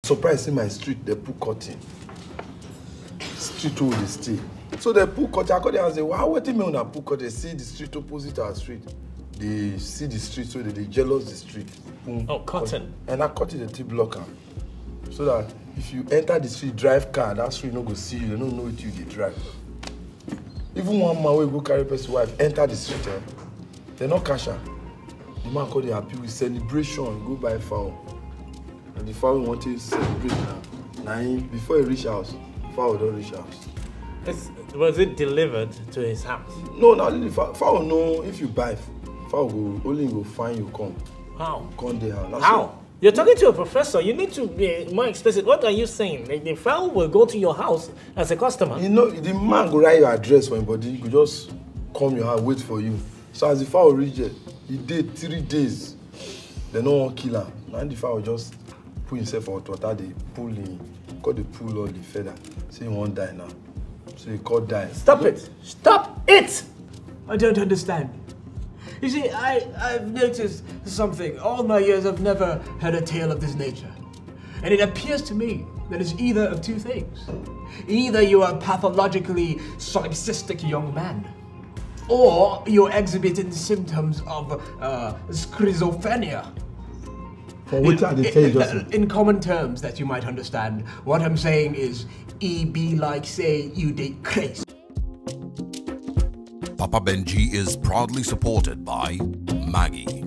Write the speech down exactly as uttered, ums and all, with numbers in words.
Surprised in my street, they put cutting. Street all they stay. So they put cutting. I call them and say, wow, what do you mean when I put cutting? They see the street opposite our street. They see the street, so they, they jealous the street. Mm. Oh, cotton. And I cut it a T-blocker. So that if you enter the street, drive car, that street no go see you, they don't know what you they drive. Even one man will go carry person wife, enter the street, eh? They not cash her. The man call the happy with celebration, go buy fowl. And the fowl want to celebrate now. Now before he reach house, fowl don't reach house. It's, was it delivered to his house? No, not really. Fowl no, if you buy, fowl go only go find you come. How? Come there. How? It. You're talking to a professor. You need to be more explicit. What are you saying? The, the fowl will go to your house as a customer. You know, the man go write your address for him, but he could just come your house, wait for you. So as the fowl reach it, he did three days. They no one kill him. Now the fowl just put himself for water. They pull him, got the pull all the feather. So he won't die now. So he called die. Stop it! Stop it! I don't understand. You see, I, I've noticed something. All my years I've never heard a tale of this nature. And it appears to me that it's either of two things. Either you are a pathologically solipsistic young man, or you're exhibiting symptoms of uh, schizophrenia. For which in, are the tales? In common terms that you might understand, what I'm saying is, E be like say you did crazy. Papa Benji is proudly supported by Maggie.